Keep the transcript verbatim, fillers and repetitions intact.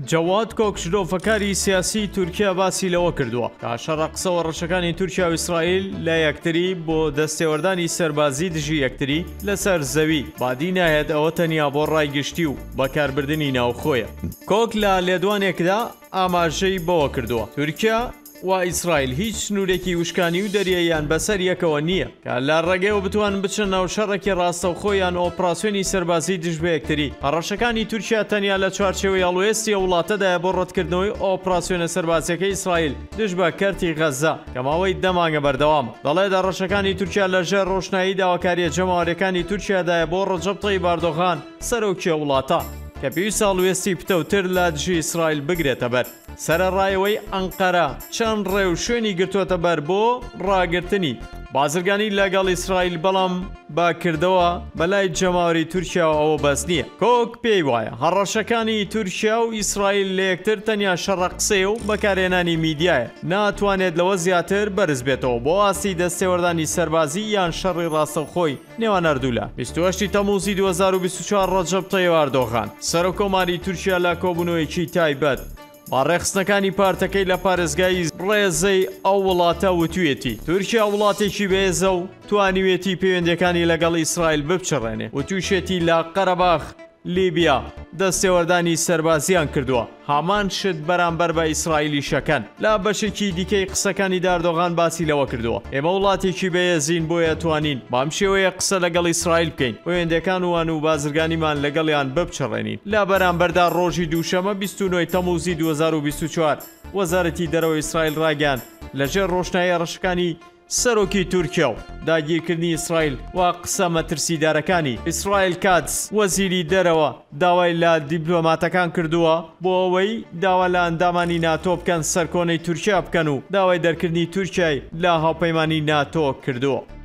جەواد کۆکشلۆفەکاری سیاسی تورکیا باسی لەوە کردووە کە شەڕە قسەوە ڕەشەکانی تورکیا و ئیسرائیل لە یەکتری بۆ دەستێوەردانی سەربازی دژی یەکتری لەسەر زەوی بادی نایەت ئەوە تەنیا بۆ ڕایگشتی و بەکاربردننی ناوخۆیە. کۆک لە لێدوانێکدا ئاماژەی بەوە کردووە تورکیا و ئیسرائیل هیچ سنوورێکی وشکانی و دەریاییان بەسەر یەکەوە نییە کە لە ڕێگەیەوە بتوان بچن ناو شەڕێکی ڕاستەوخۆیان ئۆپراسیۆنی سەربازی دژ بە یەکتری. هەڕەشەکانی تورکیا تەنیا لە چوارچێوەی هەڵوێستی وڵاتەدایە بۆ ڕەتکردنەوەی ئۆپراسیۆنە سەربازیەکەی ئیسرائیل دژ بە کەرتی غەزە کە ماوەی دە مانگە بەردەوامە. دەڵێت هەڕەشەکانی تورکیا لەژێر ڕۆشنایی داواکاریە جەماوەریەکانی تورکیادایە بۆ ڕەجەب تەیب ئەردۆغان سەرۆکیە وڵاتە کە پێویستە هەڵوێستی پتەوتر لە دژی ئیسرائیل بگرێتە بەر. سەرەڕایەوەی ئەنقەرە چەند ڕێ و شوێنی گرتووەتە بەر بۆ ڕاگرتنی بازرگانی لەگەڵ ئیسرائیل، بەڵام باکردەوە بەلای جەماوەری تورکیا و ئەوە بەس نییە. کۆک پێی وایە هەڕەشەکانی تورکیا و ئیسرائیل لە یەکتر تەنیا شەڕە قسەیە و بەکارهێنانی میدیایە، ناتوانێت لەوە زیاتر بەرز بێتەوە بۆ ئاستی دەستێوەردانی سەربازی یان شەڕی ڕاستەوخۆی نێوان هەردوولا. بیست و هەشتی تەموزی دوو هەزار و بیست و چوار ڕەجەب تەیب ئەردۆغان سەرۆکۆماری تورکیا لە کۆبوونەوەیەکی تایبەت با ڕێخستنەکانی پارتەکەی لە پارێزگای ڕێزەی ئەو وڵاتە وتوێتی تورکیا وڵاتێکی بێزە و توانیوێتی پەیوەندیەکانی لەگەڵ ئیسرائیل بپچڕێنێ و تووشێتی لە قەرەباخ لیبیا دەستێوەردانی سەربازیان کردووە. هەمان شت بەرامبەر بە ئیسرائیلی شەکەن. لا بەشێکی دیکەی قسەکانی داردۆغان باسی لەوە کردووە ئێمە وڵاتێکی بەهێزین بۆیە توانین بام شێوەیە قسە لەگەڵ ئیسرائیل بکەین، پەیوەندیەکان وان و بازرگانیمان لەگەڵیان بپچڕێنین. لا بەرامبەردا ڕۆژی دووشەمە بیست و نۆی تەموزی دوو هەزار و بیست و چوار وەزارەتی دەرەوەی ئیسرائیل ڕاگەیاند لەژێر ڕۆشنایی ڕەشەکانی سەرۆکی تورکیا و داگیرکردنی ئیسرائیل و قسە مەترسیدارەکانی ئیسرائیل کاتس وەزیری دەرەوە داوای لە دیپلۆماتەکان کردووە بۆ ئەوەی داوا لە ئەندامانی ناتۆ بکەن سەرکۆنەی تورکیا بکەن و داوای دەرکردنی تورکیای لە هاوپەیمانی ناتۆ کردووە.